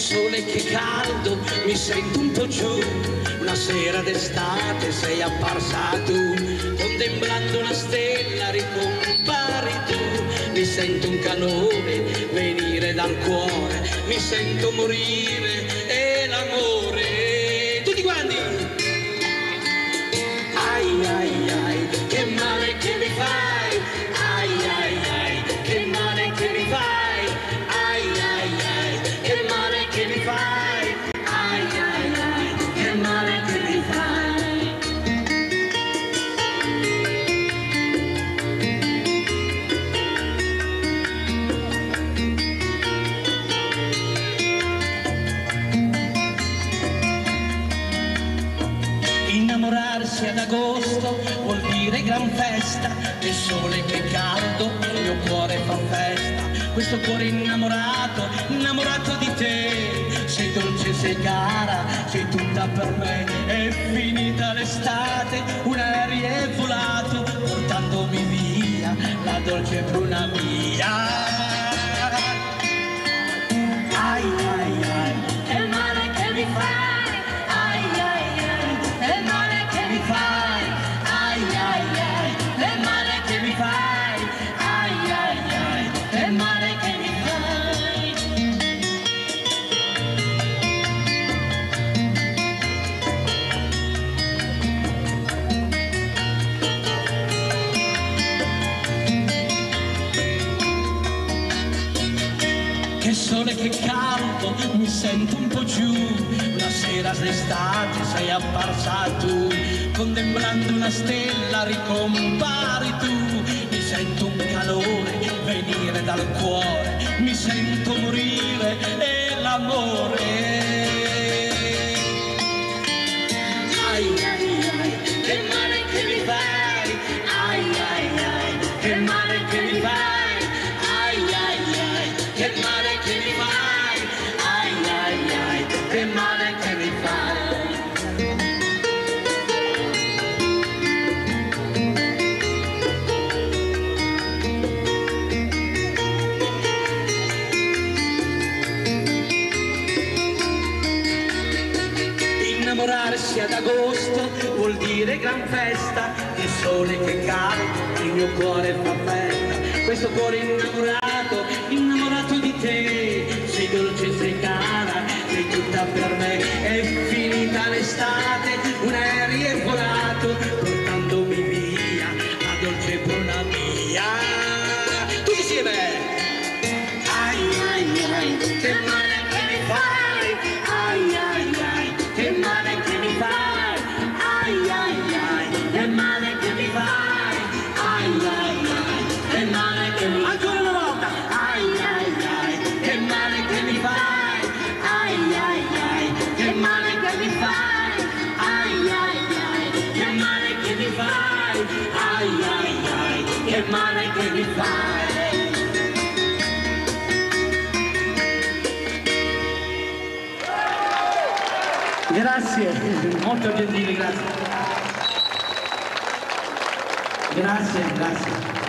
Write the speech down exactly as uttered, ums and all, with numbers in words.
sole che caldo, mi sento un po' giù. Una sera d'estate sei apparsa tu, contemplando una stella ricompari tu. Mi sento un calore venire dal cuore, mi sento morire e l'amore. Tutti quanti! Ai ai ai, che male che mi fai! Ai ai ai, che male che mi fai! Ai ai ai, che male che mi fai! Ai ai ai, che male che mi fai! Innamorarsi ad agosto vuol dire gran festa, che sole, che caldo, il mio cuore fa festa. Questo cuore innamorato, innamorato di te, sei dolce, sei cara, sei tutta per me. È finita l'estate, un aereo è volato, portandomi via la dolce bruna mia. Ai ai ai, che male che mi fai! Che sole, che caldo, mi sento un po' giù. Una sera d'estate sei apparsa tu, contemplando una stella ricompari tu. Mi sento un calore venire dal cuore, mi sento morire e l'amore. Ai ai ai, che male che mi fai! Ai ai ai, che male che mi fai! Ai ai ai, che male che mi fai! Ai ai ai, che male che mi fai! Innamorarsi ad agosto vuol dire gran festa, che sole, che caldo, il mio cuore fa festa. Questo cuore innamorato, innamorato di te, sei dolce, sei cara, sei tutta per me. È finita l'estate, un aereo è volato, portandomi via la dolce bruna mia. Tutti insieme! Ai ai ai, che male che mi fai! Ai ai ai, che male che mi fai! Ai ai ai, che male che mi fai! Ai ai ai, che male che mi fai! Ancora una volta! Ai ai ai, che male che mi fai! Ai ai ai, che male che mi fai! Ai ai ai, che male che mi fai! Ai ai ai, che male che mi fai! Grazie, molto gentile, grazie. Grazie, grazie.